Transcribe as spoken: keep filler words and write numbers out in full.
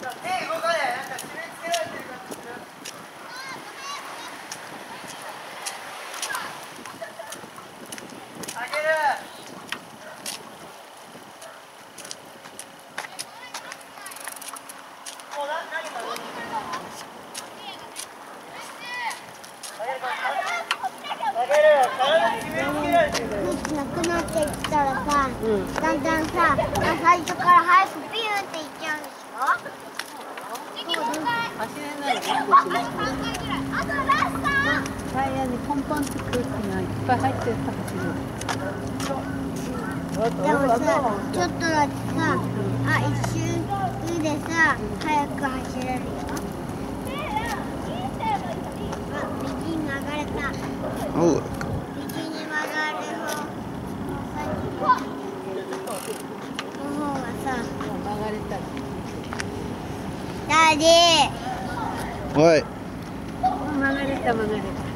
なくなっていったらさ、うん、だんだんさ、最初から早くピューっていっちゃうんでしょ。 走れないよね、こっちも。タイヤにポンポンって空気がいっぱい入ってると走る。 でもさ、ちょっとだけさ、あ、一瞬でさ、早く走れるよ。あ、右に曲がれた。 おう。 右に曲がる方。の方がさ、 曲がれた。 ダディ。 おい。 曲がれた曲がれた。